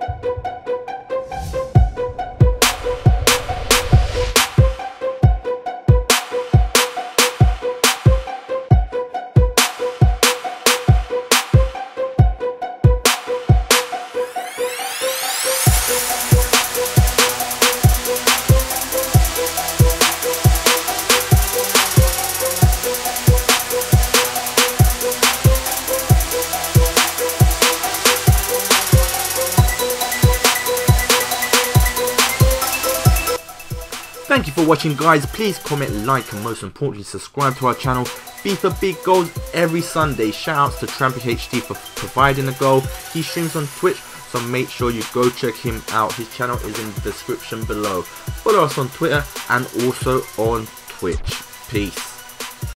Thank you for watching, guys. Please comment, like, and most importantly subscribe to our channel. FIFA Big Goals every Sunday. Shoutouts to Trampy HD for providing the goal. He streams on Twitch, so make sure you go check him out. His channel is in the description below. Follow us on Twitter and also on Twitch. Peace.